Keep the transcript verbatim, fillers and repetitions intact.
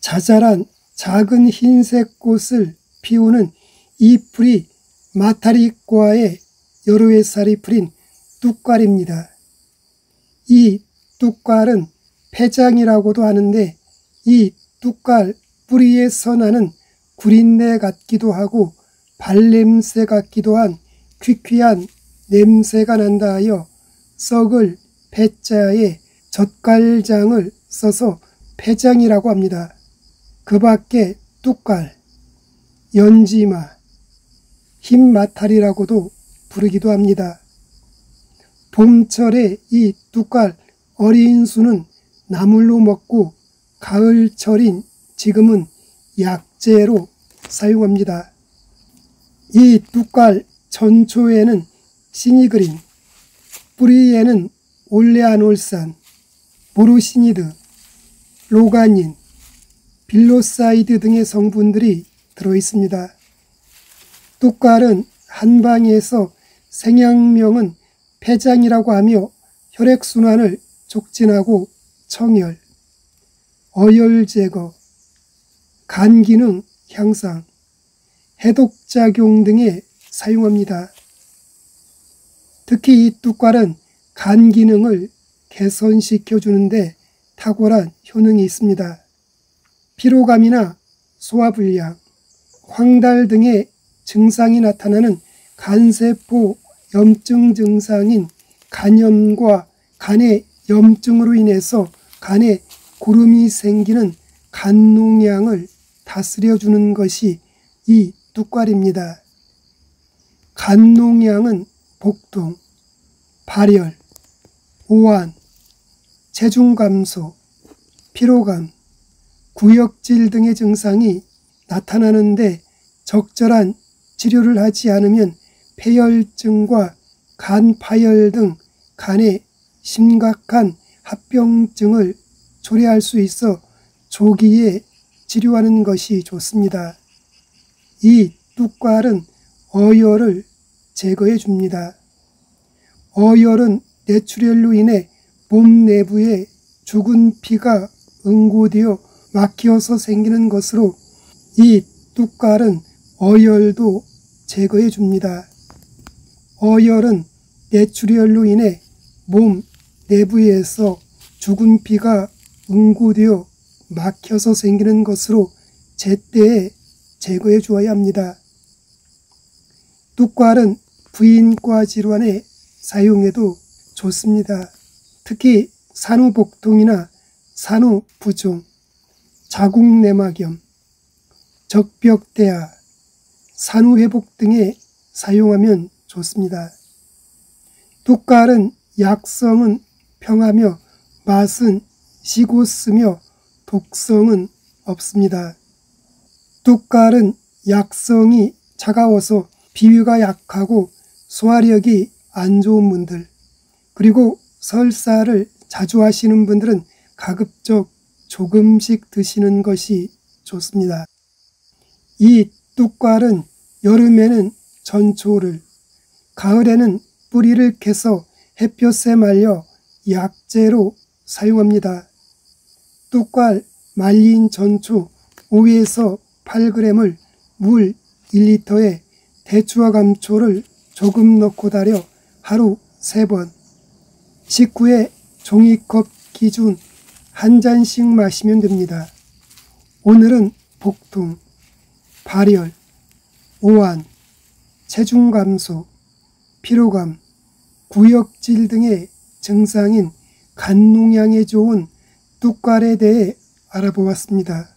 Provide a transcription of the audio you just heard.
자잘한 작은 흰색 꽃을 피우는 이 풀이 마타리과의 여러 햇살이 풀인 뚝갈입니다. 이 뚝갈은 패장이라고도 하는데 이 뚝갈 뿌리에서 나는 구린내 같기도 하고 발냄새 같기도 한 퀴퀴한 냄새가 난다 하여 썩을 패자에 젓갈장을 써서 패장이라고 합니다. 그 밖에 뚝갈, 연지마, 흰마타리라고도 부르기도 합니다. 봄철에 이 뚝갈 어린 수는 나물로 먹고 가을철인 지금은 약재로 사용합니다. 이 뚝갈 전초에는 신이 그린, 뿌리에는 올레아놀산, 모르시니드, 로가닌, 빌로사이드 등의 성분들이 들어있습니다. 뚝갈은 한방에서 생양명은 패장이라고 하며 혈액순환을 촉진하고 청열, 어열 제거, 간 기능 향상, 해독작용 등에 사용합니다. 특히 이 뚝갈은 간 기능을 개선시켜 주는데 탁월한 효능이 있습니다. 피로감이나 소화불량, 황달 등의 증상이 나타나는 간세포 염증 증상인 간염과 간의 염증으로 인해서 간에 고름이 생기는 간농양을 다스려주는 것이 이 뚝갈입니다. 간농양은 복통, 발열, 오한, 체중 감소, 피로감, 구역질 등의 증상이 나타나는데 적절한 치료를 하지 않으면 폐혈증과 간파열 등 간에 심각한 합병증을 초래할 수 있어 조기에 치료하는 것이 좋습니다. 이 뚝갈은 어열을 제거해 줍니다. 어열은 뇌출혈로 인해 몸 내부에 죽은 피가 응고되어 막혀서 생기는 것으로 이 뚝갈은 어열도 제거해 줍니다. 어열은 뇌출혈로 인해 몸 내부에서 죽은 피가 응고되어 막혀서 생기는 것으로 제때에 제거해 주어야 합니다. 뚝갈은 부인과 질환에 사용해도 좋습니다. 특히 산후복통이나 산후부종, 자궁내막염, 적벽대하, 산후회복 등에 사용하면 좋습니다. 뚝갈은 약성은 평하며 맛은 시고 쓰며 독성은 없습니다. 뚝갈은 약성이 차가워서 비위가 약하고 소화력이 안 좋은 분들, 그리고 설사를 자주 하시는 분들은 가급적 조금씩 드시는 것이 좋습니다. 이 뚝갈은 여름에는 전초를, 가을에는 뿌리를 캐서 햇볕에 말려 약재로 사용합니다. 뚝갈 말린 전초 오에서 팔 그램을 물 일 리터에 대추와 감초를 조금 넣고 달여 하루 세 번, 식후에 종이컵 기준 한 잔씩 마시면 됩니다. 오늘은 복통, 발열, 오한, 체중 감소, 피로감, 구역질 등의 증상인 간농양에 좋은 뚝갈에 대해 알아보았습니다.